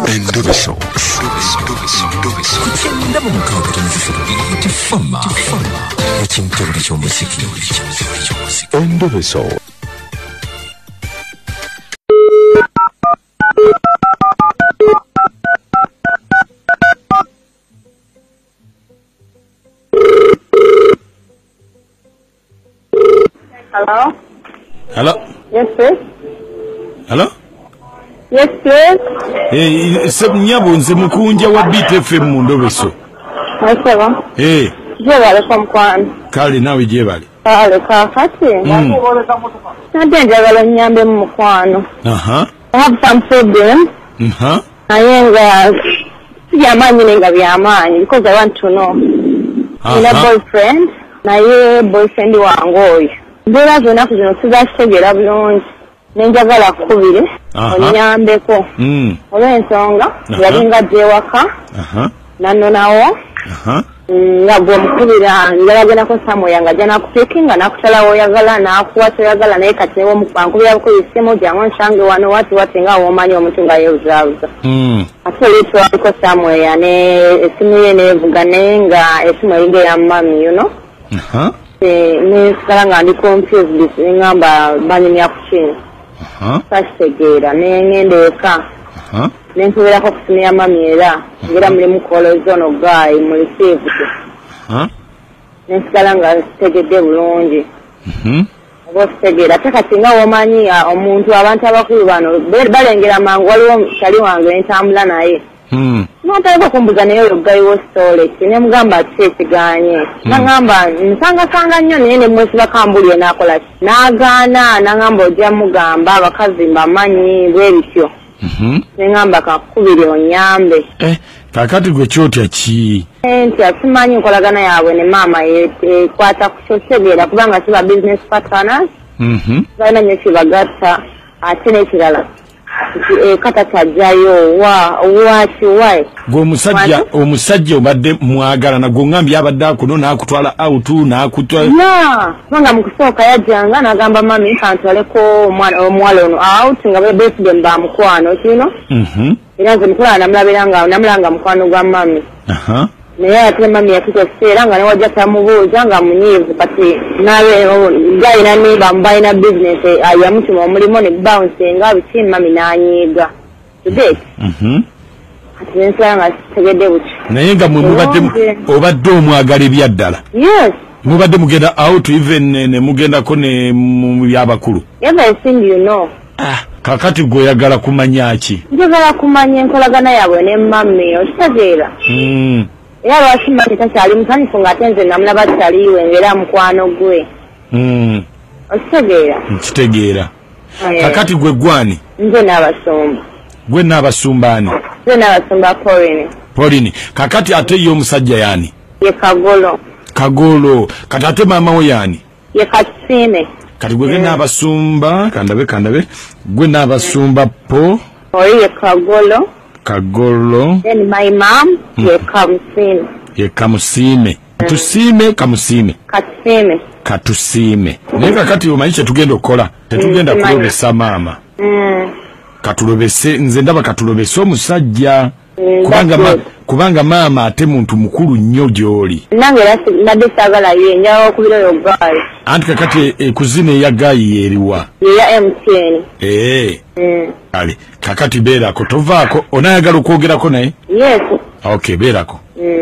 Endobeso. Endobeso. Hello? Hello? Yes, please. Hello? Yes, please. Nyabo nze Mukunja wa BTFM mu Ndobeso. Asaba. Jebale kwa mkwano. Kale nawe jebale. Kale kakati. Nade njagala nyambe mu mkwano. I have some problem. Nayenga siyamanyi nenga byamanyi because I want to know. Ina boyfriend. Naye boyfriend wange oyo. Mbera zonna kuzino tuzakitegera bulungi. Nenjagala kubire. Onyambeko. Olw'ensonga yalinga gyewaka. Nanno nawo. Nga gwe mukubira njagala ko samo yanga jana kutekinga nakutala oyagala nakuwa toyagala naye kati newo mukankubira ko isemo jango nshange wano wati nga womanyi omuntu nga yeuzaza. Ate litwa ko samo yane esimu ye nevuga nenga esimu yinge ya mami you know. Ne saranga ndi confused ngamba banyini yakuchini. Tastegera nengendeka. Nenkubira ko kusimya mami era ngira muri mukolo zono guy muri save. Nensalanga tegede bulungi. Tegera takatinga womanyi omuntu abantu abakulu bano balengera mangu waliwo kali wange entambula naye. Notayiko kumbuza naye guy wo story ne mugamba kyesiganye. Nangamba nsanga nnyo nene mwesi bakambulye nakola. Nagana nangamba ojja mugamba abakazi bamanyi bwebityo. Nengamba kakubiri onyambe. Kakati gwe kyotya ki? Nti asimanyi nkolagana yaabwe ne mama kwata kukyosegera kubanga kiba business partners. Balina nnyo kibagatta ate n'ekirala. Kata tajjayo why? Gwe omusajja obadde mwagala na gwe ngambye abadde akuno n'akutwala out n'akutwala. Kubanga mu kusooka yajjanga n'agamba mami kantwaleko omuwala ono out nga birthday mba mukwano kino. Era nze mukula namulanga mukwano gwa mami. Naye ate mami yakiteseera nga newajja tamubuuza nga munyiivu kati nabe gayina niba mbalina business yamutuma omulimu ne bounce nga biki mami n'anyiiga. Today. Ati nensala nga tegedde buki. Naye nga obadde omwagala ebyaddala. Yes. Mubadde mugenda out even ne mugendako ne mu byabakulu. Everything you know. Kakati gwe oyagala kumanya ki? Njagala kumanya enkolagana yaabwe ne mami okitegeera. Era lwaki takyali musanyufu ng'ate nze namulaba taliiwe ng'era mukwano gwe. Okitegeera? Nkitegeera. Kakati gwe gwani? Nze n'abasumba. Gwe n'abasumba ani? Nze n'abasumba Pauline. Kakati ate ye omusajja yani? Ye Kagolo. Kati ate maama we yani? Ye Kasime. Kati gwe n'abasumba kandabe. Gwe n'abasumba Oyo ye Kagolo. Then my mom, ye Kamusime. Katusime. Naye kakati omanyi kye tugenda okukola. Tetugenda kulobesa maama. Katulobese nze ndaba katulobese omusajja. Kubanga maama ate muntu mukulu nnyo gy'oli. Nange nadde saagala ye njawo okubira oyo gayi. Anti kakati kuzina eya gayi yeeriwa. Ya MTN. Ale kakati beerako tovaako onayagala okwogerako naye? Yes. Okay, beerako.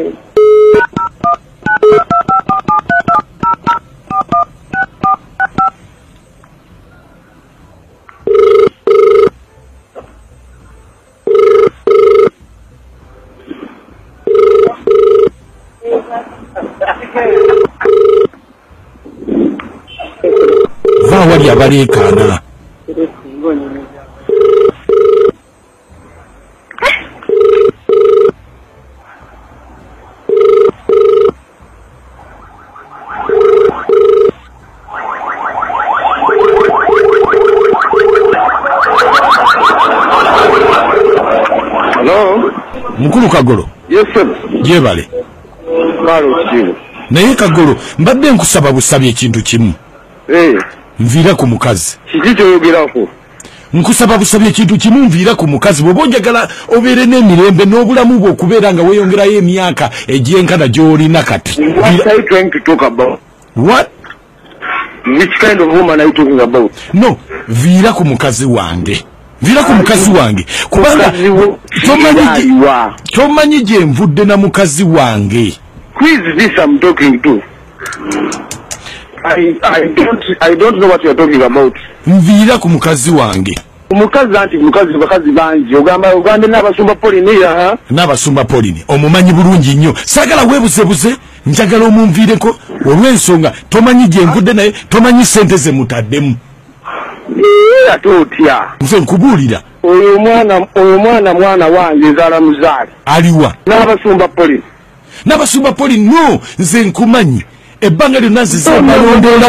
Wali abaleekaana. Hello? Mukulu Kagolo. Yes, sir. Jebale. Naye Kagolo, mbadde nkusaba busabye ekintu kimu. Nvira ku mukazi. Kiki kyogerako? nkusaba busabye ekintu kimumviira ku mukazi bwe bojagala obeere n'emirembe n'obulamu bwe okubeera nga weeyongerayo emyaka egyenkana gy'olina kati. What are you trying to talk about? What? Which kind of woman are you talking about? No, viira ku mukazi wange. Viira ku mukazi wange. Kubanga tomanyi gye nvudde na mukazi wange. Who is this I'm talking to? I don't know what you're talking about. Nviira ku mukazi wange. Mukazi anti mukazi bakazi bangi ogamba Uganda n'abasumba polini ha? N'abasumba polini omumanyi bulungi nnyo. Sagala weebuzebuze njagala omunviireko olw'ensonga tomanyi gye nvudde naye tomanyi ssente ze mutaddemu. Atotya. Nze nkubuulira. Oyo mwana wange nzaala muzaali. Aliwa. N'abasumba polini. N'abasumba polini no nze nkumanyi. Ebbanga lyonna nziza balondola.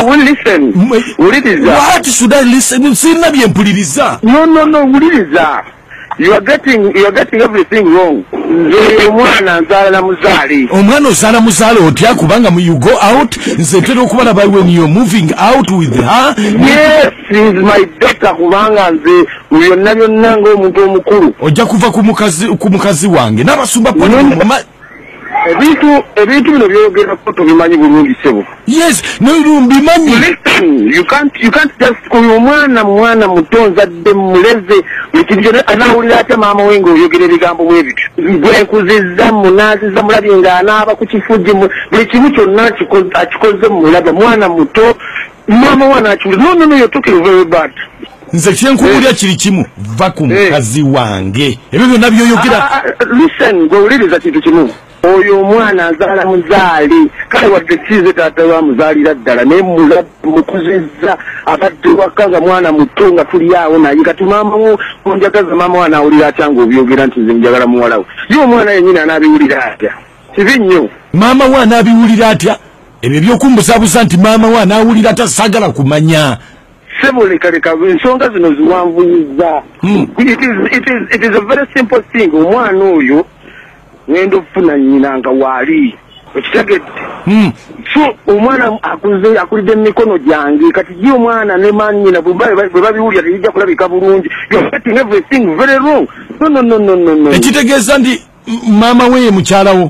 What should I listen? Sina byempuliriza. No, wuliriza. You are getting everything wrong. Omwana nzaala muzaali. Omwana ozaala muzaali otya kubanga you go out nze ntera okubala by when you're moving out with her. Yes, she is my daughter kubanga nze byonna byonna ng'omuntu omukulu. Ojja kuva ku mukazi wange n'abasumba polini. Ebintu bino byogerako tubimanyi bulungi sebo. Yes, no mbimanyi. Listen, you can't just kuyo mwana mutonzadde muleze ekibyo anawulira ate maama wengo oyogera ebigambo bwe bityo. Bwenkuzizza munaziza mulabye nga anaaba ku kifujje buli kimu kyonna akikoze mulaba mwana muto maama wana akiri. No, you're talking very bad. Nze kyenkubulya kiri kimu va ku mukazi wange. Ebyo byonna byoyogera. Listen, gwewuliriza kintu kimu. Oyo omwana azaala muzaali kale wadde kize taata wa muzaalira ddala naye mukuzizza abadde waka nga mwana muto nga tuli awo naye kati maama onjagaza maama wana awulira atya ng'obyogera nti nze njagala muwala we ye omwana yennyini anaabiwulira atya kibi nnyo. Maama we anaabiwulira atya? Ebyo ebyokumbuzabuza nti maama we anaawulira atya saagala kumanya. Sebo leka ensonga zino ziwanvuyiza. It is a very simple thing. Omwana oyo ngendo funa nyina nga wali ekitegedde. So omwana akulidde emikono gyange kati ye omwana ne manyina bwe babiwulira teyijja kulabika bulungi. You're getting everything very wrong. No. Ekitegeeza ndi maama we ye mukyalawo.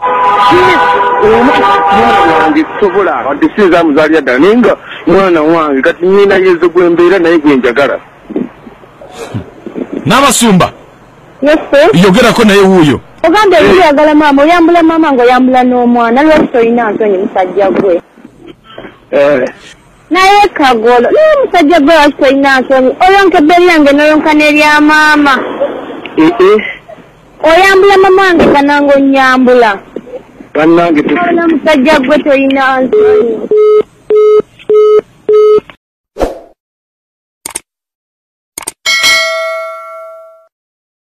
Mwana wange sobola wadde sinza muzaalira ddala naye nga mwana wange kati nyina yeeze gwembeera naye gwenjagala. N'abasumba. Yes, sir. Yogerako naye wuuyo. Ogamba ebiyagala maama oyambula maama ng'oyambula n'omwana lwaki tolina nsonyi musajja gwe. Naye kagolo naye musajja gwe lwaki tolina nsonyi oyonka ebbeeri yange n'oyonka n'erya maama. Oyambula maama wange nga nange onnyambula. Bannange musajja gwe tolina nsonyi.